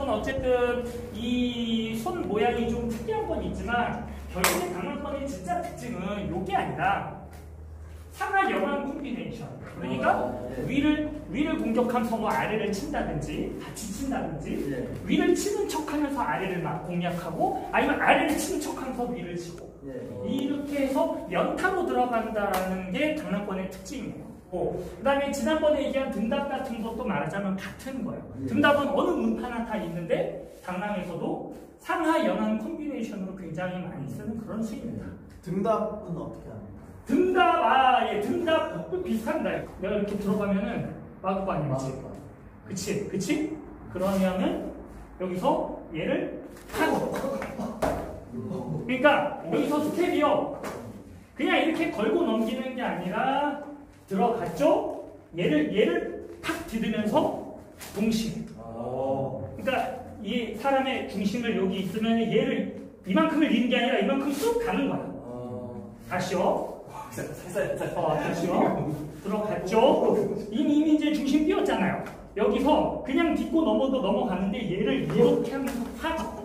어쨌든 이 손 모양이 좀 특이한 건 있지만 결국에 강남권의 진짜 특징은 요게 아니라 상하 영한 콤비네이션. 그러니까 위를 공격하면서 뭐 아래를 친다든지 같이 친다든지 위를 치는 척하면서 아래를 막 공략하고 아니면 아래를 치는 척하면서 위를 치고 이렇게 해서 연타로 들어간다라는 게 강남권의 특징이에요. 그 다음에 지난번에 얘기한 등답 같은 것도 말하자면 같은 거예요. 등답은 어느 문파나 다 있는데 강남에서도 상하 연한 콤비네이션으로 굉장히 많이 쓰는 그런 수입니다. 등답은 어떻게 합니까? 등답, 예, 등답 비슷합니다. 내가 이렇게 들어가면은 마구간이 그치? 그러면은 여기서 얘를 하고 그러니까 여기서 스텝이요. 그냥 이렇게 걸고 넘기는 게 아니라 들어갔죠? 얘를 탁 디디면서 동시에. 그러니까 이 사람의 중심을 여기 있으면 얘를 이만큼을 잃는 게 아니라 이만큼 쑥 가는 거야. 다시요. 다시요. 들어갔죠? 이미 이제 중심 띄었잖아요. 여기서 그냥 딛고 넘어도 넘어가는데 얘를 이렇게 하면서 팍.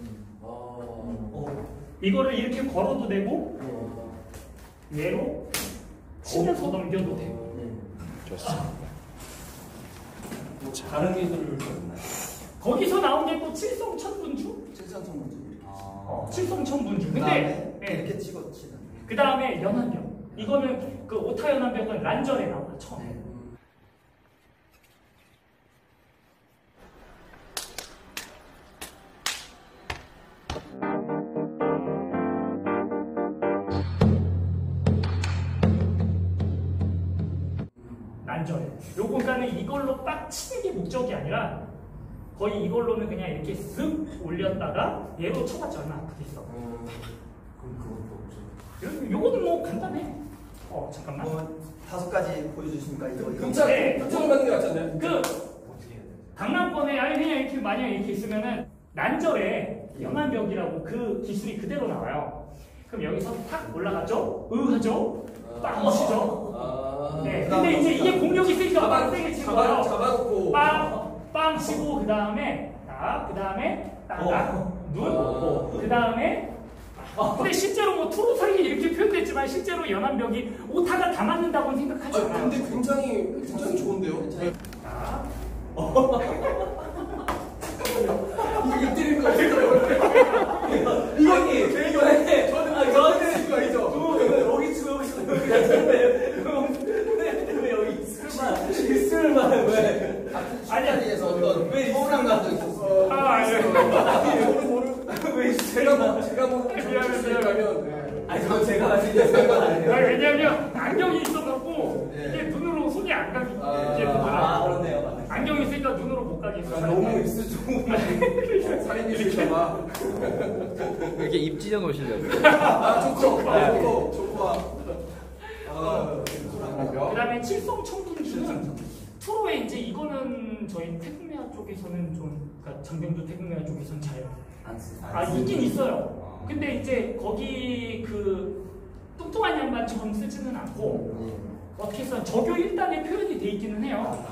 이거를 이렇게 걸어도 되고 얘로 치면서 넘겨도 되고. 좋습니다. 다른 기술을 썼나요? 거기서 나온 게 또 칠성천분주? 칠성천분주. 근데 이렇게 치고 치는. 그 다음에 연한벽. 이거는 그 오타 연한벽은 란절에 나와 처음에. 란절에. 요거는 이걸로 빡 치는 게 목적이 아니라 거의 이걸로는 그냥 이렇게 쓱 올렸다가 얘로 쳐봤자 얼마 아프겠어. 그럼 그것도 없죠. 요거는 뭐 간단해. 잠깐만. 5가지 보여주십니까? 극장을 받는 게 낫지 않나요? 강남권에 아니 그냥 이렇게 만약 이렇게 있으면은 난절에 연한벽이라고 그 기술이 그대로 나와요. 그럼 여기서 탁 올라가죠? 하죠? 빵 치죠? 네. 근데 이제 이게 공격이 세니까 빵 세게 치는 거예요. 잡아놓고 빵 치고 그 다음에 눈, 그 다음에 근데 실제로 뭐 투루사기 이렇게 표현됐지만 실제로 연한벽이 오타가 다 맞는다고는 생각하지 않아요. 근데 굉장히 좋은데요? 이거 때리는 거 아니죠? 이거 저한테 이거 아니죠? 여기 술만 왜? 아니에서 어떤 서운한 감정이 있었어. 왜 제가 가면 그건 제가 말씀드린 건 아니에요. 왜냐면 안경이 있어갖고 이게 눈으로 손이 안 가기 이제 그렇네요. 안경이 있으니까 눈으로 못 가게 있어. 너무 입술 좋은 살인이 되잖아. 이렇게 입 찢어 놓으시려고. 좋고. 그 다음에 칠성천분주는 프로에 이제 이거는 저희 태국매화 쪽에서는 좀 그러니까 장병도 태국매화 쪽에서는 잘 있긴 있어요. 근데 이제 거기 그 뚱뚱한 양반처럼 쓰지는 않고 어떻게 해서 저교 1단에 표현이 돼 있기는 해요.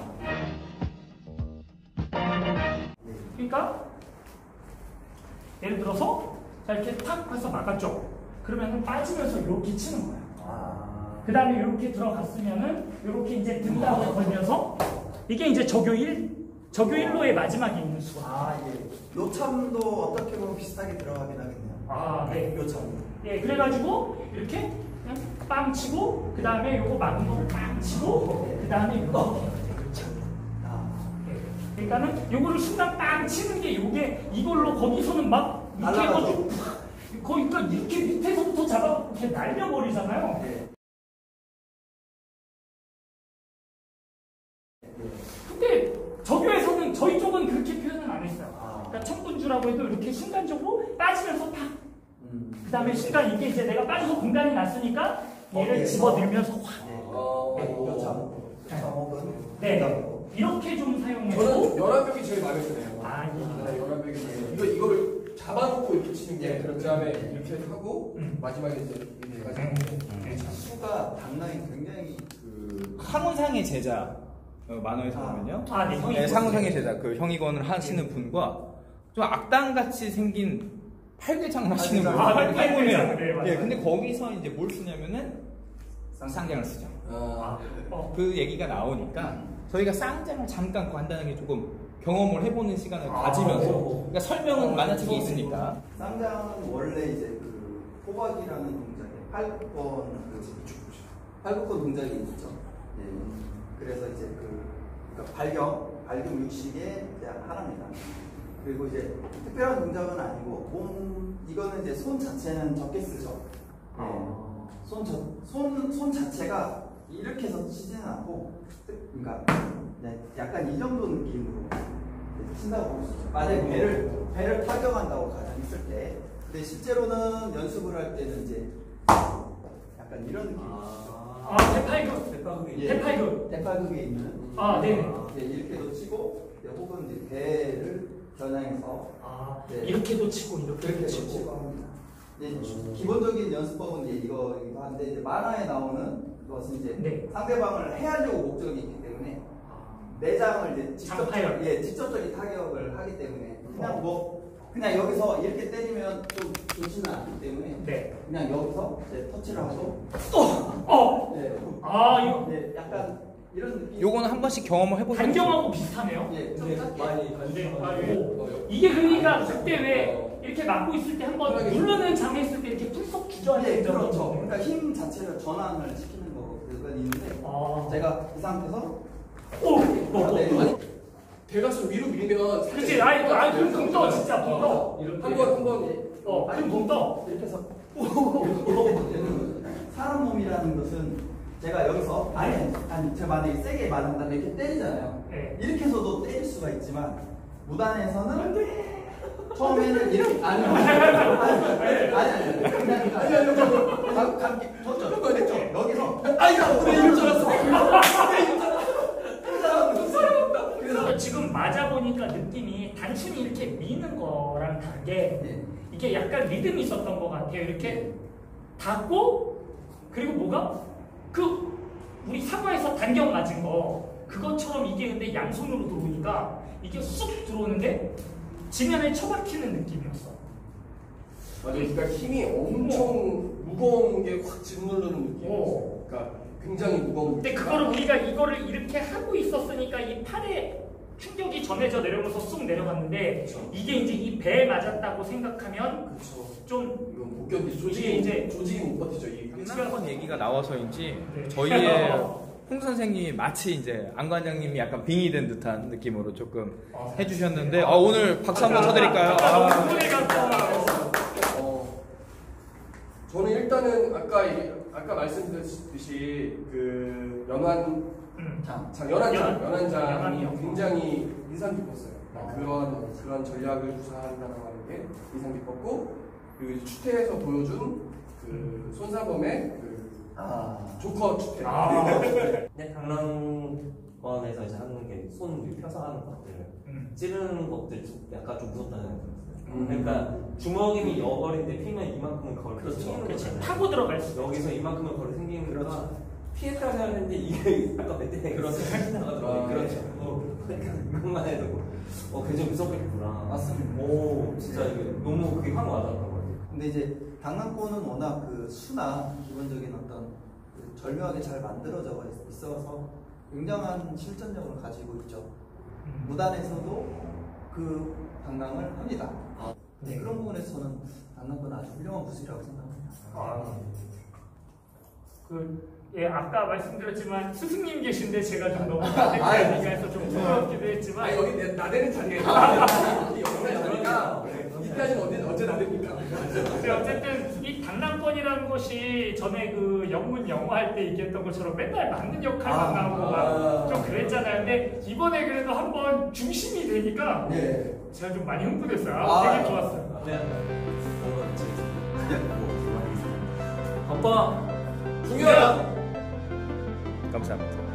그러니까 예를 들어서 자 이렇게 탁 해서 막았죠. 그러면은 빠지면서 이렇게 치는 거예요. 그 다음에 이렇게 들어갔으면은 이렇게 이제 등답을 걸면서 이게 이제 저교 1로의 마지막에 있는 수가. 요참도 어떻게 보면 비슷하게 들어가긴 하겠네요. 네. 요참. 예, 그래가지고 이렇게 그냥 빵 치고 그 다음에 요거 막은 거를 빵 치고 그 다음에 요거 그러니까는 요거를 순간 빵 치는 게 요게 이걸로 거기서는 막 이렇게 해가지고 거기가 이렇게 밑에서부터 잡아갖고 이렇게 날려버리잖아요. 근데 저교에서는 저희 쪽은 그렇게 표현은 안 했어요. 그러니까 천분주라고 해도 이렇게 순간적으로 빠지면서 탁. 그 다음에 순간 이게 이제 내가 빠져서 공간이 났으니까 얘를 집어들면서 확. 네. 이렇게 좀 사용해서. 저는 연한벽이 제일 마음에 드네요. 연한벽이. 이거를 잡아놓고 이렇게 치는 게 그 다음에 이렇게 하고 마지막에 이제 이렇게 해가지고 수가 당랑이 굉장히 상우상의 제자 만화에서 보면요. 네, 상우상의 제자 그 형이건을 하시는 분과 좀 악당같이 생긴 팔계장 하시는 아, 거예요. 팔계장, 네, 맞아요. 예, 근데 거기서 이제 뭘 쓰냐면은 쌍장을 쓰죠. 그 얘기가 나오니까 저희가 쌍장을 잠깐 간단하게 조금 경험을 해보는 시간을 가지면서 그러니까 설명은 만화책에 있으니까 쌍장은 원래 이제 그 호박이라는 동작에 팔굽권 동작이 있죠. 예. 그래서 이제 그러니까 발경 육식의 이제 하나입니다. 그리고 이제 특별한 동작은 아니고 이거는 이제 손 자체는 적게 쓰죠. 손 자체가 이렇게 해서 치지는 않고, 그러니까 약간 이 정도 느낌으로 친다고 볼 수 있죠. 만약에 배를 타격한다고 가장 있을 때, 근데 실제로는 연습을 할 때는 이제 약간 이런 느낌. 대팔극에 있는. 네, 이렇게도 치고, 혹은 이제 배를 겨냥해서 이렇게도 치고 이렇게도 치고 치고 합니다. 기본적인 연습법은 이제 이거이기도 한데 이제 만화에 나오는 것은 이제 상대방을 해하려고 목적이 있기 때문에 내장을 이제 직접적인 타격을 하기 때문에 그냥 여기서 이렇게 때리면 좀 좋지는 않기 때문에 그냥 여기서 이제 터치를 하고 이거 약간 이런 느낌. 요거는 한 번씩 경험을 해보세요. 단경하고 비슷하네요. 좀 짧게. 이게 그러니까 그때 왜 이렇게 막고 있을 때 한번 누르는 장했을 때 이렇게 풀썩 주저앉는 그렇죠. 그러니까 힘 자체를 전환을 시키는 거가 있는데 제가 이 상태에서 아니 대각선 위로 밀면 그렇지. 붕 떠 진짜 붕 떠. 한번 붕 떠. 이렇게 해서 사람 몸이라는 것은 제가 여기서 제가 만약에 세게 맞는다 이렇게 때리잖아요. 이렇게 해서도 때릴 수가 있지만 무단에서는 처음에는 이렇게 그냥 감기 됐죠. 여기서 이럴 줄 알았어. 그래서 지금 맞아 보니까 느낌이 단순히 이렇게 미는 거랑 다르게 이게 약간 리듬이 있었던 것 같아요. 이렇게 닿고 그리고 뭐가 우리 사과에서 단경 맞은 거 그것처럼 이게 근데 양손으로 들어오니까 이게 쑥 들어오는데 지면에 처박히는 느낌이었어. 맞아. 그러니까 힘이 엄청 무거운 게 확 짓누르는 느낌이었어. 그러니까 굉장히 무거운. 근데 그거를 우리가 이거를 이렇게 하고 있었으니까 이 팔에 충격이 전해져 내려오면서 쑥 내려갔는데 이게 이제 이 배에 맞았다고 생각하면 좀 이건 못 견디. 조직이 못 버티죠. 지난번 얘기가 나와서인지 저희의 홍 선생님이 마치 이제 안 관장님이 약간 빙의 된 듯한 느낌으로 조금 해주셨는데 오늘 박수 한번 쳐드릴까요? 저는 일단은 아까 말씀드렸듯이 그 연한장이 굉장히 인상 깊었어요. 그런 전략을 구사한다는 게 인상 깊었고 그리고 추태에서 보여준 그 손사범의 조커 추태. 근데 강남권에서 이제 하는 게 손 펴서 하는 것들, 찌르는 것들 약간 좀 무섭다는 생각이 들었어요. 그러니까 주먹이 여벌인데 피면 이만큼은 거리 생기는 거잖아요. 타고 들어갈 수 여기서 이만큼은 거리 생기는 거라 피했다고 하는데 이게 아까 멧돼지가 그렇게 나가더라고요. 그러니까 그것만 해도 굉장히 무섭겠구나. 맞습니다. 진짜 이게 너무 그게 확 와닿더라고요. 근데 이제 강남권은 워낙 그 수나 기본적인 어떤 절묘하게 잘 만들어져 있어서 굉장한 실전력을 가지고 있죠. 무단에서도 그 강남을 합니다. 그런 부분에서 저는 강남권은 아주 훌륭한 부술이라고 생각합니다. 아까 말씀드렸지만 스승님 계신데 제가 좀 너무 나대니까 해서 좀 부끄럽기도 했지만 여기 나대는 자리에 나니까 이까지는 언제 나댑니까? 어쨌든 이 강남권이라는 것이 전에 그 영문 영어 할 때 얘기했던 것처럼 맨날 맞는 역할만 나오고 막 좀 그랬잖아요. 근데 이번에 그래도 한번 중심이 되니까 제가 좀 많이 흥분했어요. 되게 좋았어요. 아빠 중요하다. 감사합니다.